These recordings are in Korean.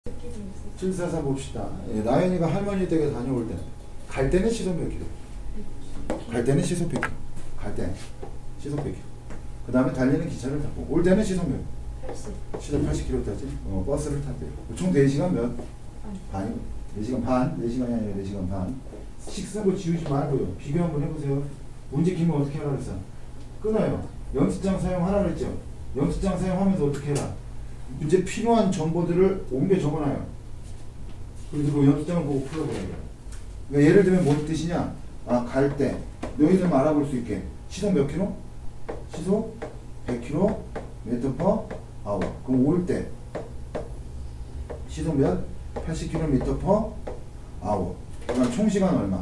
744 봅시다. 예, 나연이가 할머니 댁에 다녀올 때, 갈 때는 시속 몇 킬로? 갈 때는 시속 100킬로. 갈 때 시속 100킬로. 그 다음에 달리는 기차를 타고, 올 때는 시속 몇? 80. 시속 80킬로 타지. 버스를 탔대요. 총 4시간 몇? 반이. 4시간 반? 4시간이 아니라 4시간 반. 식쓰고 지우지 말고요. 비교 한번 해보세요. 문제 키면 어떻게 하라 그랬어? 끊어요. 연습장 사용하라 그랬죠? 연습장 사용하면서 어떻게 해라? 문제 필요한 정보들을 옮겨 적어놔요. 그래서 그 연습장을 보고 풀어보라고요. 그러니까 예를 들면 뭔 뜻이냐? 갈 때 너희들 알아볼 수 있게 시속 몇 킬로? 시속 100km per hour. 그럼 올 때 시속 몇? 80km per hour. 그럼 총 시간 얼마?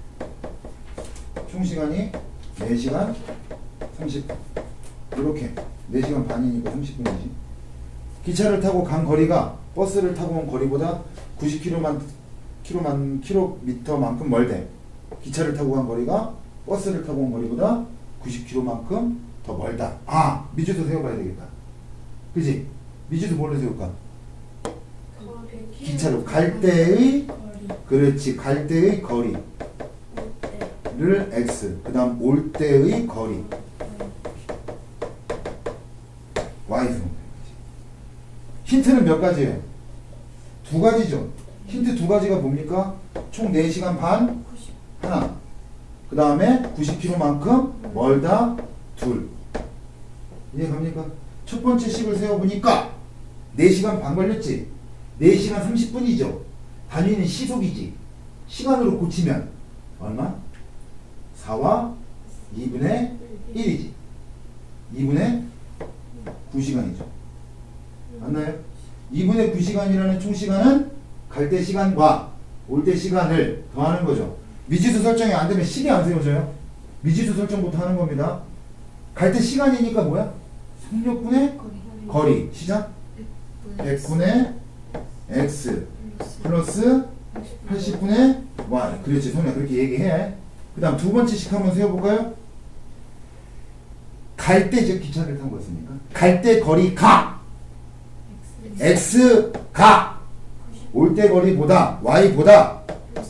총 시간이 4시간 30분. 이렇게 4시간 반이니까 30분이지. 기차를 타고 간 거리가 버스를 타고 온 거리보다 90km만큼 멀대. 기차를 타고 간 거리가 버스를 타고 온 거리보다 90km만큼 더 멀다. 미지수 세워봐야 되겠다. 그지? 미지수 뭘로 세울까? 기차로 갈 때의 그렇지. 갈 때의 거리를 x. 그 다음 올 때의 거리 y. 힌트는 몇 가지예요? 2가지죠. 힌트 2가지가 뭡니까? 총 4시간 반 하나. 그 다음에 90km만큼 멀다 둘. 이해갑니까? 첫 번째 식을 세워보니까 4시간 반 걸렸지. 4시간 30분이죠. 단위는 시속이지. 시간으로 고치면 얼마? 4와 2분의 1이지. 2분의 9시간이죠. 맞나요? 2분의 9시간이라는 총시간은 갈 때 시간과 올 때 시간을 더하는 거죠. 미지수 설정이 안 되면 식이 안 세워져요. 미지수 설정부터 하는 겁니다. 갈 때 시간이니까 뭐야? 속력분의 거리. 시작. 100분의 x 플러스 80분의 y. 그렇지. 손에 그렇게 얘기해. 그 다음 두 번째 식 한번 세워볼까요? 갈 때 이제 기차를 탄 거였으니까 갈 때 거리 가 x 가 올 때 거리보다 y보다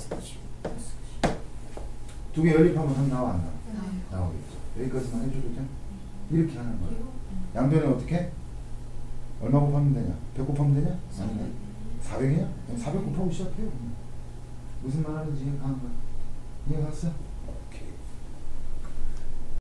두 개 연립하면 3 나와 안 나와? 나오겠죠. 여기까지만 해줘도 돼? 이렇게 하는 거예요. 양변에 어떻게? 얼마 곱하면 되냐? 100 곱하면 되냐? 아니네. 400이냐? 400 곱하고 시작해요. 무슨 말 하는지 이해가 간 거야? 이해갔어?